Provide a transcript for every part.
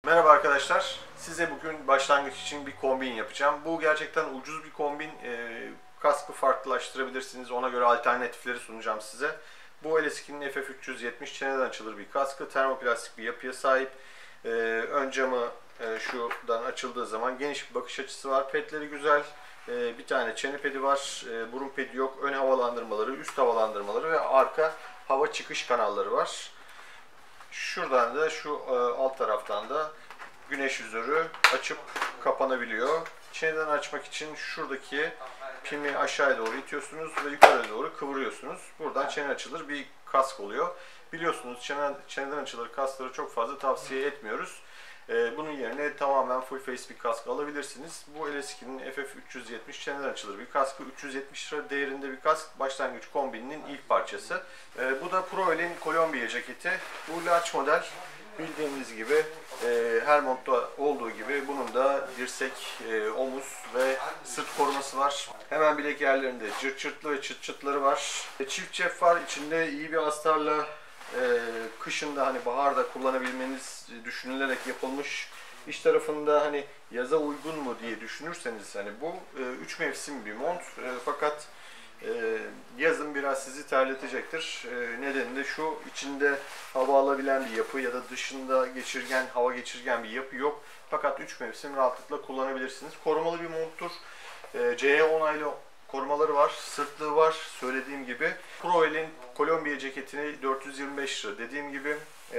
Merhaba arkadaşlar. Size bugün başlangıç için bir kombin yapacağım. Bu gerçekten ucuz bir kombin. Kaskı farklılaştırabilirsiniz. Ona göre alternatifleri sunacağım size. Bu Eleski'nin FF370 çeneden açılır bir kaskı. Termoplastik bir yapıya sahip. Ön camı şuradan açıldığı zaman geniş bir bakış açısı var. Pedleri güzel. Bir tane çene pedi var. Burun pedi yok. Ön havalandırmaları, üst havalandırmaları ve arka hava çıkış kanalları var. Şuradan da şu alt taraftan da güneş yüzörü açıp kapanabiliyor. Çeneden açmak için şuradaki pimi aşağıya doğru itiyorsunuz ve yukarı doğru kıvırıyorsunuz. Buradan çene açılır bir kask oluyor. Biliyorsunuz çeneden açılır kaskları çok fazla tavsiye etmiyoruz. Bunun yerine tamamen full face bir kask alabilirsiniz. Bu Eleski'nin FF370 çeneden açılır bir kaskı. 370 lira değerinde bir kask. Başlangıç kombininin ilk parçası. Bu da Proel'in Kolombiya ceketi. Bu large model. Bildiğiniz gibi her modda olduğu gibi bunun da dirsek, omuz ve sırt koruması var. Hemen bilek yerlerinde cırt cırtlı ve çıt çıtları var. Çift cep var. İçinde iyi bir astarla kışında hani baharda kullanabilmeniz düşünülerek yapılmış. İç tarafında hani yaza uygun mu diye düşünürseniz hani bu 3 mevsim bir mont fakat yazın biraz sizi terletecektir. Nedeni de şu, içinde hava alabilen bir yapı ya da dışında hava geçirgen bir yapı yok. Fakat 3 mevsim rahatlıkla kullanabilirsiniz. Korumalı bir monttur. CE onaylı korumaları var, sırtlığı var söylediğim gibi. Proel'in Kolombiya ceketini 425 lira dediğim gibi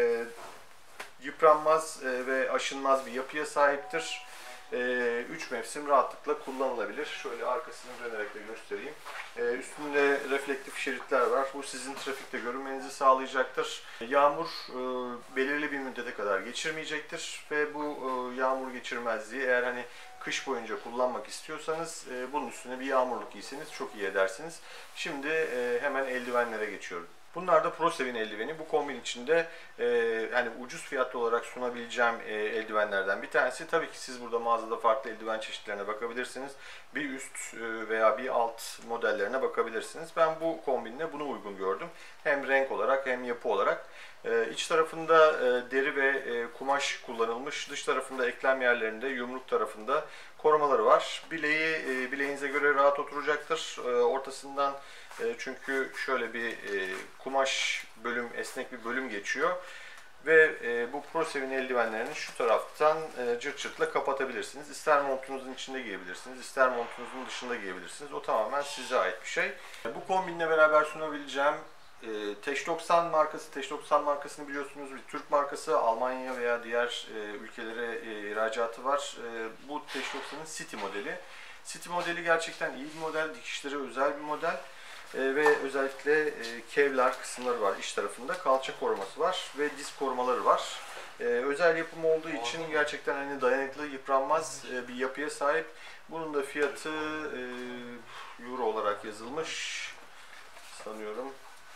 yıpranmaz ve aşınmaz bir yapıya sahiptir. 3 mevsim rahatlıkla kullanılabilir. Şöyle arkasını dönerek de göstereyim. Üstünde reflektif şeritler var. Bu sizin trafikte görünmenizi sağlayacaktır. Yağmur belirli bir müddete kadar geçirmeyecektir ve bu yağmur geçirmezliği eğer hani kış boyunca kullanmak istiyorsanız bunun üstüne bir yağmurluk giyseniz çok iyi edersiniz. Şimdi hemen eldivenlere geçiyorum. Bunlar da ProSev'in eldiveni. Bu kombin içinde hani ucuz fiyatlı olarak sunabileceğim eldivenlerden bir tanesi. Tabii ki siz burada mağazada farklı eldiven çeşitlerine bakabilirsiniz. Bir üst veya bir alt modellerine bakabilirsiniz. Ben bu kombinle bunu uygun gördüm. Hem renk olarak hem yapı olarak. İç tarafında deri ve kumaş kullanılmış. Dış tarafında eklem yerlerinde, yumruk tarafında korumaları var. Bileğinize göre rahat oturacaktır. Ortasından çünkü şöyle bir kumaş bölüm, esnek bir bölüm geçiyor. Ve bu ProSev'in eldivenlerini şu taraftan cırt cırtla kapatabilirsiniz. İster montunuzun içinde giyebilirsiniz, ister montunuzun dışında giyebilirsiniz. O tamamen size ait bir şey. Bu kombinle beraber sunabileceğim Teş 90 markası. Teş 90 markasını biliyorsunuz bir Türk markası. Almanya veya diğer ülkelere ihracatı var. Bu Teş 90'ın City modeli. City modeli gerçekten iyi bir model, dikişleri özel bir model. Ve özellikle kevlar kısımları var iç tarafında. Kalça koruması var ve diz korumaları var. Özel yapım olduğu için gerçekten hani dayanıklı, yıpranmaz bir yapıya sahip. Bunun da fiyatı euro olarak yazılmış sanıyorum.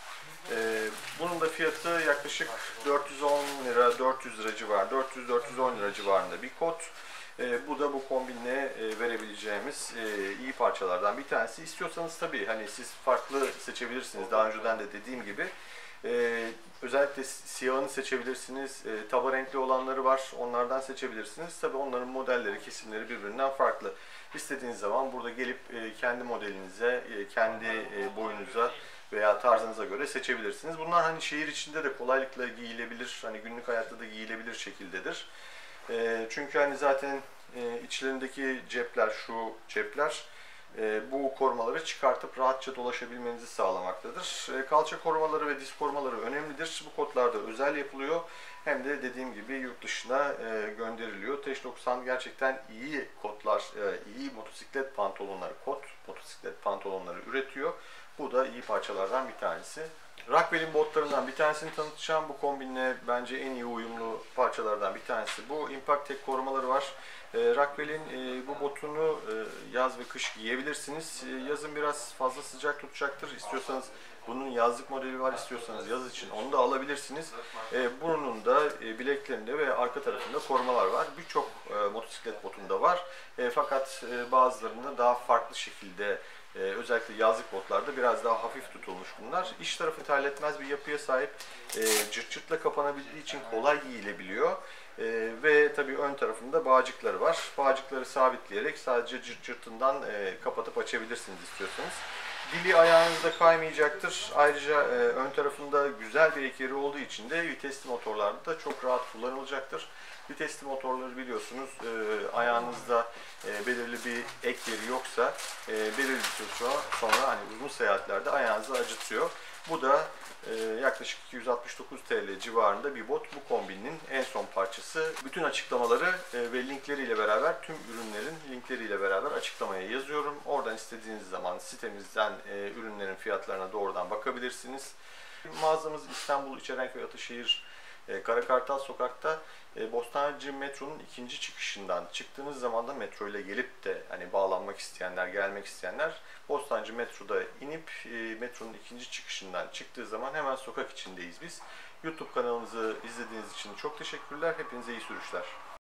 Bunun da fiyatı yaklaşık 410 lira, 400 lira civarında, 400-410 lira civarında bir kod. Bu da bu kombinle verebileceğimiz iyi parçalardan bir tanesi. İstiyorsanız tabii hani siz farklı seçebilirsiniz. Daha önceden de dediğim gibi. Özellikle siyahını seçebilirsiniz. Taba renkli olanları var. Onlardan seçebilirsiniz. Tabii onların modelleri, kesimleri birbirinden farklı. İstediğiniz zaman burada gelip kendi modelinize, kendi boyunuza veya tarzınıza göre seçebilirsiniz. Bunlar hani şehir içinde de kolaylıkla giyilebilir, hani günlük hayatta da giyilebilir şekildedir. Çünkü hani zaten içlerindeki cepler, şu cepler bu korumaları çıkartıp rahatça dolaşabilmenizi sağlamaktadır. Kalça korumaları ve diz korumaları önemlidir. Bu kodlarda özel yapılıyor. Hem de dediğim gibi yurt dışına gönderiliyor. Teş 90 gerçekten iyi kodlar, iyi motosiklet pantolonları, motosiklet pantolonları üretiyor. Bu da iyi parçalardan bir tanesi. Rockwell'in botlarından bir tanesini tanıtacağım. Bu kombinle bence en iyi uyumlu parçalardan bir tanesi. Bu Impact Tech korumaları var. Rockwell'in bu botunu yaz ve kış giyebilirsiniz. Yazın biraz fazla sıcak tutacaktır. İstiyorsanız bunun yazlık modeli var. İstiyorsanız yaz için onu da alabilirsiniz. Bunun da bileklerinde ve arka tarafında korumalar var. Birçok motosiklet botunda var. Fakat bazılarında daha farklı şekilde özellikle yazlık botlarda biraz daha hafif tutulmuş bunlar. İç tarafı terletmez bir yapıya sahip. Cırt cırtla kapanabildiği için kolay giyilebiliyor. Ve tabii ön tarafında bağcıkları var. Bağcıkları sabitleyerek sadece cırt cırtından kapatıp açabilirsiniz istiyorsanız. Dili ayağınızda kaymayacaktır. Ayrıca ön tarafında güzel bir ek yeri olduğu için de vitesli motorlarda da çok rahat kullanılacaktır. Vitesli motorları biliyorsunuz ayağınızda belirli bir ek yeri yoksa belirli bir süre sonra hani uzun seyahatlerde ayağınızı acıtıyor. Bu da yaklaşık 269 TL civarında bir bot. Bu kombinin en son parçası. Bütün açıklamaları ve linkleriyle beraber, tüm ürünlerin linkleriyle beraber açıklamaya yazıyorum. Oradan istediğiniz zaman sitemizden ürünlerin fiyatlarına doğrudan bakabilirsiniz. Mağazamız İstanbul İçerenköy Ataşehir Karakartal Sokak'ta Bostancı metronun ikinci çıkışından çıktığınız zaman da metro ile gelip de hani bağlanmak isteyenler, gelmek isteyenler Bostancı metroda inip metronun ikinci çıkışından çıktığı zaman hemen sokak içindeyiz biz. YouTube kanalımızı izlediğiniz için çok teşekkürler. Hepinize iyi sürüşler.